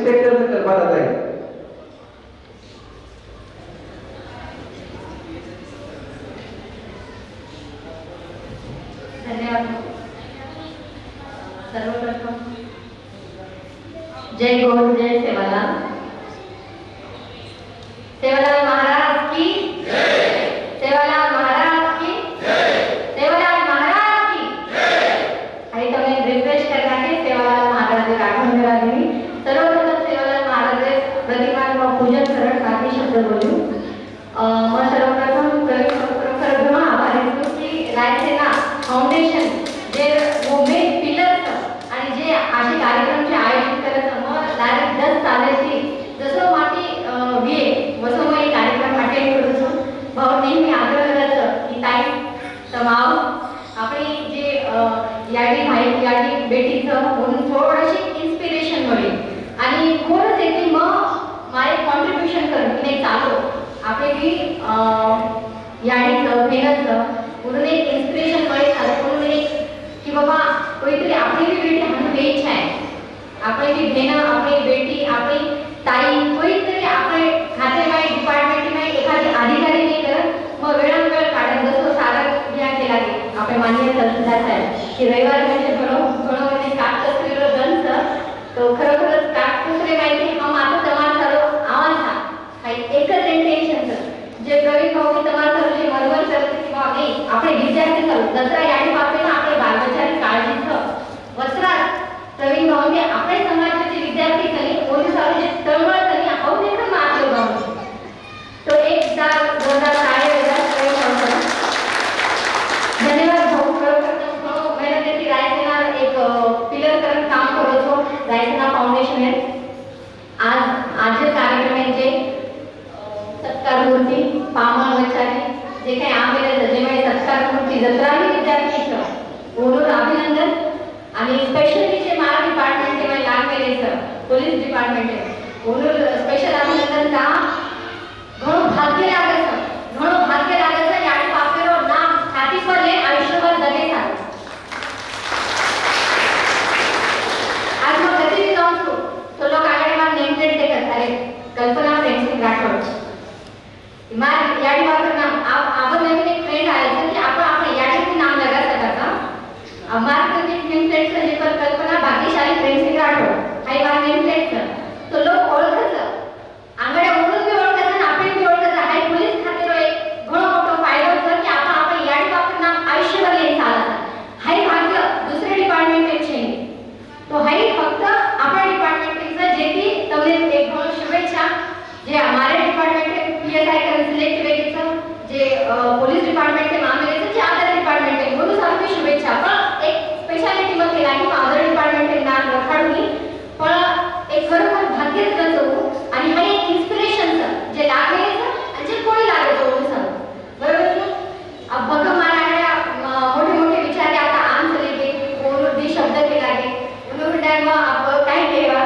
Inspector करपात आहे. धन्यवाद. सर्वप्रथम जय गौर जय सेवालाल. सेवालाल महाराज की जय. सेवालाल महाराज की जय. सेवालाल महाराज की जय. आणि तुम्ही रिफ्रेश करण्यासाठी सेवालाल महाराज आठवण करा दिली. सर्वप्रथम सेवालाल महाराज प्रतिमा पूजन करण काही शब्द बोलू. मग सर्वप्रथम खरं आभारी असतो की रायसेना फाउंडेशन जे वो मेन पिलर्स आणि जे असे कार्यक्रमचे आयोजित करत मग डायरेक्ट 10 सालाची जसं माती वे वसो मग कार्यक्रम अटेंड करतो. भाऊ नेहमी आग्रह करत की ताई तमाव आपली जे याडी भाई याडी बेटीचं म्हणून थोडीशी इन्स्पिरेशन मिळेल आणि खरंच येते मग माझे कॉन्ट्रीब्युशन करून मी चालू आपले की याडीचं मेहनतचं म्हणून एक इन्स्पिरेशन मिळेल म्हणून एक की बाबा कोणीतरी आपली भी बेटी म्हणून वेच आहे. आपली भी बहीण आपली बेटी आपली ताई कोणीतरी आपले खातेमाई डिपार्टमेंटमाई एखादी अधिकारी नाही करत मग वेळ काढत जसं सारं घ्या केला की आपले माननीय तहसीलदार साहेब की रविवार म्हणजे घडवणे कागदपत्र गंज तो खरोखरच कागदपत्रे माहिती हम आता तमाम सर्व आवाज हा काही एकच इंटेन्शनचं जे प्रवीण भाऊ तमाम सर्व जे मरवर करते किंवा नाही आपले विद्यार्थी करू दसरा याडी बाबतीत आपले बालबच्चांची काळजीचं वस्त्रात प्रवीण भाऊने आपल्या समाजाचे विद्यार्थी कली पोलीस जे तळमळ कली आपण देखील मार्ग उभारले. तो एकदा 2000 धन्यवाद भाऊ. खरोखर मेहनतीची रायसेना एक पिलर करून काम करतो रायसेना फाउंडेशन आहे. आज कार्यक्रमांचे सत्कार मूर्ती पामळ वचारे जे काही आम्ही जे काही सत्कार मूर्ती जत्राही विद्यार्थीचं म्हणून अभिनंदन आणि स्पेशली जे मारा डिपार्टमेंट आहे लागलेले सर पोलीस डिपार्टमेंट आहे म्हणून स्पेशल अभिनंदन का घणो भाग्य लागायचं याडी बापेरो नाम छाती पर ले आयुष्यभर जगे था. आज मग कधी भी जाऊन तो लोग आगे मार नेम प्लेट देकर अरे कल्पना फ्रेंडशिप राठौड़ मार याडी बापेरो नाम आपण नवीन एक ट्रेंड आहे की आपण याडीचे नाम लगा सकता. मार्क नेम प्लेटचं जे पण कल्पना भाग्यशाली फ्रेंडशिप राठौड़ हाय मार नेम प्लेटचं तो लोक ओळखतं आंगड्या म्हणून बी ओळखतं आपण बी ओळखतं. हाय पोलीस खात्यावर एक घणो मोठो फायदा होतो की आपण याडी बापेरो नाम आयुष्यभर येईल चालतं. हाय भाग्य दुसरे डिपार्टमेंटचे तो हाय फक्त आपल्या डिपार्टमेंटचं जे की તમને एक घणो शुभेच्छा जे हमारे डिपार्टमेंट पीएसआई कर सिलेक्ट वेगेचं जे पोलीस डिपार्टमेंट के मामलेचं जे अदर डिपार्टमेंट आहे म्हणून सारखी शुभेच्छा. पण एक स्पेशालिटी मग केला की अदर डिपार्टमेंट के नाम रखाडूनी पण एक खरोखर भाग्यच गजवू आणि हा एक इन्स्पिरेशनचं जे लागलेलं आणि जे कोणी लागेल म्हणून सांगू बरोबर. अब बघा मला मोठे विचार आता आम चले गे म्हणून दी शब्द केला गे म्हणून टाइम आप काय केवा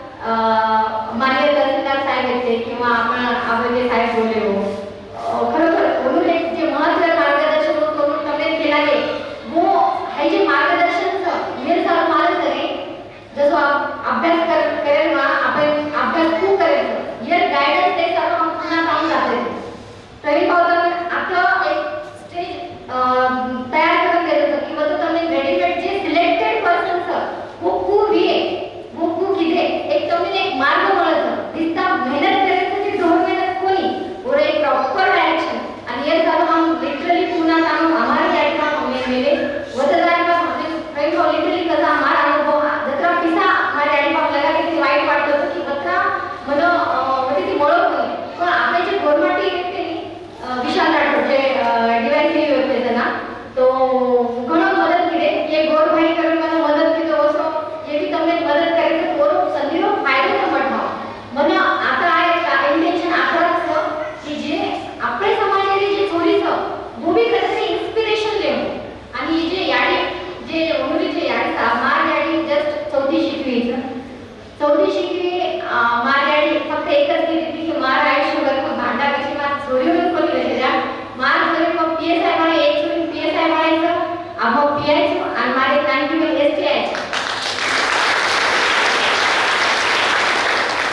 माननीय तहसीलदार साहेब येते किंवा आपण जे साहेब बोलले हो खरोखर म्हणून एक जे महत्त्वाचं मार्गदर्शन होतं तुम्ही केला गे वो हे जे मार्गदर्शनचं मेरे साथ मला तरी जसं अभ्यास करेल ना आपण अभ्यास खूप करायचं ये गाइडेंस ते सर्व हम पुन्हा काम जाते तरी पावतं आपलं एक स्टेज तयार करून द्यायचं किंवा तो तुम्ही रेडीमेड जे सिलेक्टेड पर्सनचं वो खूप वो खूप इथे एक तुम्ही एक मार्ग मिळतं दिसता मेहनत करायचं की ढोल मेहनत कोणी और एक प्रॉपर डायरेक्शन आणि ये सर्व हम लिटरली पूर्ण काम हमारे लाइफ में हमने मेरे वतनदार का हमने फ्रेंड को लिटरली कसा हमारा अनुभव जत्रा पिसा हमारे आईडी बाप लगा की वाईट वाटत होतं की वत्रा मला म्हणजे ती ओळख नाही पण आपले जे गोरमाटी व्यक्ती विशाल राठोड जे डिवाइन टीव्ही होते ना तो घणो मदत केले ये गोर भाई करून मला मदत केली असो ये भी તમને मदत करायचं तो संधीरो फायदो समजतो मला आता आहे इंटेन्शन आखराचं की जे आपले समाजाचे जे चोरीचं वो भी करते इन्स्पिरेशन लेव आणि जे याडी जे उनुरीचे याडी मार याडी जस्ट चौथी शिकवी मार याडी फक्त एकच केली की मार आयुष्यभर मग भांडापेक्षा मार चोरीवरून कोणी घेतल्या मार जरी मग पीएसआय मारे एक चोरी पीएसआय मारायचं आम्ही पीआयचं आणि मारे 90 एसटी आहे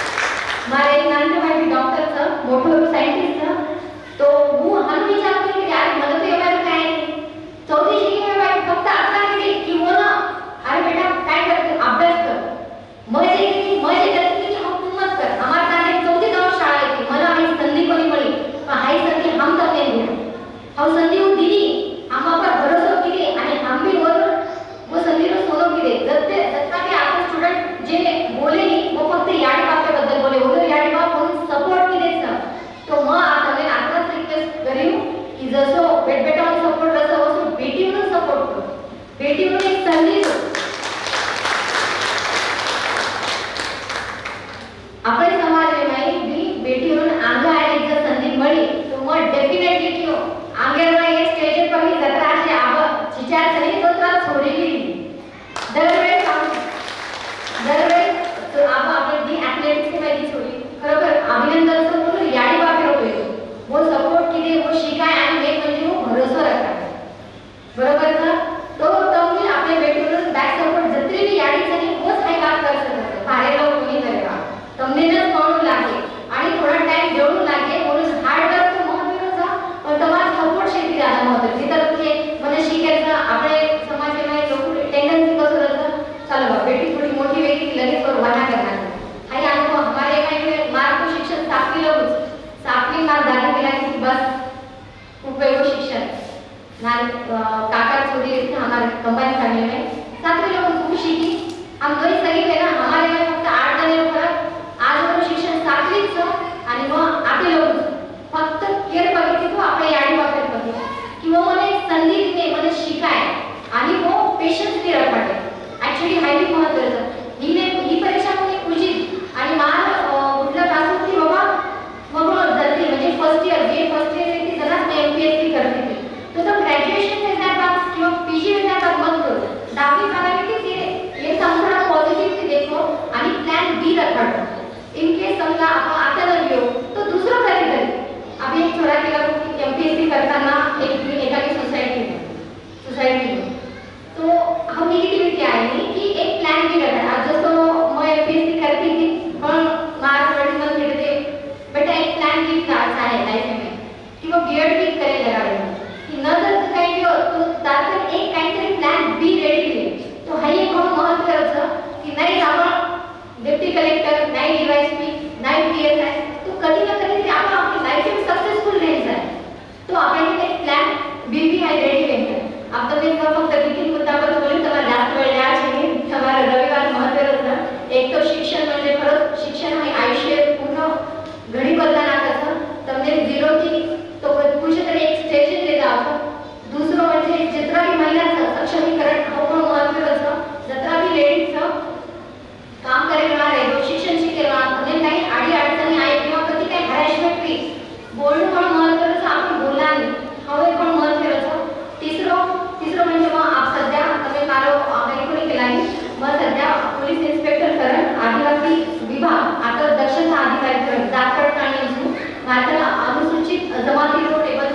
मोठो सायंटिस्ट तो હું હન વિચારતો કે યાર મને તો એમાં કાઈ चौथी शिकी में भाई फक्त आता की की वो ना अरे बेटा काय करते अभ्यास कर मजे करते की हम मत कर हमारे ताने चौथी दौर शाळा की मला ही संधी कोणी मिळी पण हाई संधी हम तक नहीं दिया हम संधी दिली हम पर भरोसा केले आणि हम भी वो संधी रो सोनो केले जत्ता के आपण स्टुडंट जे बोले वो फक्त याडी बाबतीबद्दल बोले वो याडी बाब म्हणून सपोर्ट केलेच तो मग आता आताच रिक्वेस्ट करीन की जसो बेटावर सपोर्ट असो असो बेटीवर सपोर्ट करो बेटीवर एक संधी दो આપણે સમાજમાં બી બેટીઓને આંગા આલી જો સંધિ મળી તો મો ડેફિનેટલી કયો આંગણમાં એક સ્ટેજ પર ની જત્રા છે આવ વિચાર કરી તો ત્રા છોડી ગઈ દરવે તો આપ આપણે દી એથ્લેટિક્સ के मध्ये छोडी खरोखर अभिनंदन असं बोलू याडी बाबी होतो वो सपोर्ट केले वो शिकाय आणि एक म्हणजे वो भरोसा रखा बरोबर ना तो तुम्ही आपल्या बेटीवर बॅक सपोर्ट जत्री बी याडी झाली वो हाय काम कर सकतो भारे लोक कोणी करेगा તમને ન કોણ લાગે અને થોડા ટાઈમ દેવું લાગે બોલું હાર્ડ વર્ક તો મહત્વનો છે પણ તમારો સપોર્ટ છે તે આના મહત્વ છે તરફ કે મને શીખેલા આપણે સમાજમાં લોકો ટેન્ડન્સી कसं रहतं चलो बा बेटी थोडी मोठी वेगळी लगेच परवाना करणार हाय आमको हमारे में मार्ग शिक्षण सातवी लोग सातवी मार्ग दादा केला की बस खूप वेगळं शिक्षण ना काका छोड़ी हमारे कंबाइन फैमिली में सातवी लोग खूप शिकी हम दोही सही है ना हमारे में फक्त 8 जण फरक आज वरून शिक्षण सातवीच आणि मग आपले लोक फक्त केअर बघितली तो आपल्या याडी वापरत बघितली किंवा मला एक संधी दिली मला शिकाय आणि वो पेशन्स भी रखवाटे ऍक्च्युअली हायली महत्त्वाचं ही परीक्षा मध्ये उचित आणि मार कुठलं क्लास होती बाबा मग जल्दी म्हणजे फर्स्ट इयर ती जरा एमपीएससी करते ती तो ग्रॅज्युएशन में बाद किंवा पीजी में मत करो दावी प्रायोरिटी ये संपूर्ण पॉझिटिव्ह देखो आणि प्लॅन बी रखवाटो इन केस समजा आपण आता न घेऊ तो दुसरं कधी आम्ही एक छोरा केला एमपीएससी करताना एक एकाकी सोसायटी तो हम निगेटिविटी आहे की एक प्लॅन बी रखा आज जसं मैं एमपीएससी करती थी पण मार्क रडी मन घेते बेटा एक प्लॅन बी करायचा आहे लाईफ में किंवा बीएड बी करेल लगावे की न जर काही तो दाखल एक काहीतरी प्लॅन बी रेडी केले तो हा एक खूप महत्त्वाचं की नाही आपण डिप्टी कलेक्टर नाही डीवायएसपी नाही पीएसआय तो कधी ना कधी आपण आपली लाईफ में सक्सेसफुल राहायचं आहे तो आपण एक प्लॅन बीबी आहे रेडी राहायचं आपण ते फक्त किती मुद्दावर बोलू तर जास्त वेळ द्यायचे नाही तुम्हाला रविवार महत्त्वाचं एक तो शिक्षण म्हणजे खरंच शिक्षण हे आयुष्य पूर्ण घडी बदलण्याचं તમને झिरो થી तो कुठेतरी एक स्टेज देता आपण दुसरं म्हणजे जित्राही महिलांचं सक्षमीकरण हा पण महत्त्वाचं जत्राही लेडीजचं काम करणार आहे शिक्षण शिकेला आणि काही आडी अडचणी आहे किंवा कधी काही हॅरेसमेंट फ्री बोलणं पण महत्त्वाचं आपण बोलला नाही हवे पण महत्त्वाचं तिसरं म्हणजे मग आप सध्या तुम्ही मारो कोणी केला आहे मग सध्या पोलीस इन्स्पेक्टर करण आदिवासी विभाग आता दक्षता अधिकारी करण जात पडताळणी मात्र अनुसूचित जमाती रो टेबल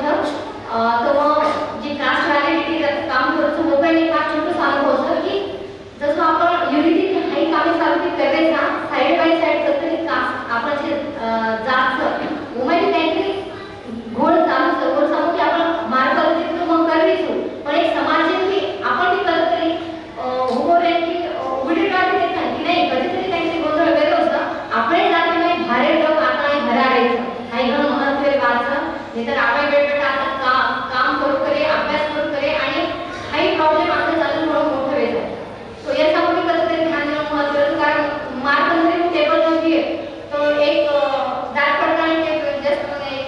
तो मग जी कास्ट व्हॅलिडिटी काम करतो मोबाईल एक छोटं अनुभव सर की जसं आपण युनिटी हाई कामे चालू करायचा साइड बाय साइड करतरी कास्ट आपण जे जास्त मोबाईल काहीतरी घोड चालू सांगू की आपण मार्ग पद्धतीतून मग करायचो पण एक समाजाची आपण ती कधीतरी उभं राहील की उघडी टाळी देत नाही की नाही कधीतरी काहीतरी गोंधळ वेगळं होतं आपण जाते नाही भारे लोक आता हरायचं हाई घण महत्त्व वाचलं नाही तर आपण वेळ आता काम करू करे अभ्यास करू करे आणि हाई प्रॉब्लेम आपलं चालू म्हणून मोठं वेळ आहे तो याच्यावर कधीतरी ध्यान देणं महत्त्वाचं कारण मार्क टेबल नव्हती तो एक दाट पडताना जस्ट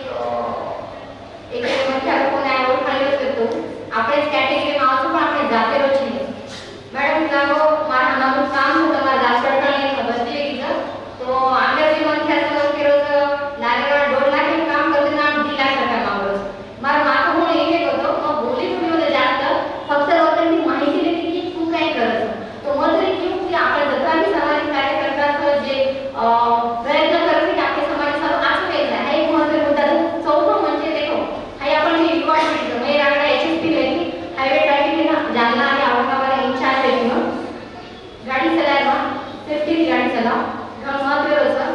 एक म्हणजे कोण आहे ओळखायला करतो આપણે કેટેગરી માં આવશું પણ આપણે જાતેલો છીએ મેડમ લાગો મારા નાનું કામ છે તમારા દાસરટાની બધી કીધું તો આગળ જે મન ખ્યાલ સમજ કર્યો તો લાગેલા 1.5 લાખ કામ કરતે ના 2 લાખ ટકા માગો મારા માથું હું એ કહેતો હું બોલી થોડી મને જાત ફક્ત વતનની માહિતી લેતી કે તું કાઈ કરસ તો મને કેવું કે આપણે જતા બી સામાજિક કાર્યકર્તા છે જે પ્રયત્ન કરશે કે આપણે સમાજ સારું આછું થઈ જાય આ એક મહત્વનો મુદ્દા છે ચૌથો म्हणजे देखो हाई आपण जे युवा पिढी मैं रागडा एचएसपी लेती हाईवे ड्राइविंग ना जालना आणि औरंगाबाद इंचार्ज लेती गाड़ी चलाएगा सेफ्टी गाड़ी चलाओ महत्व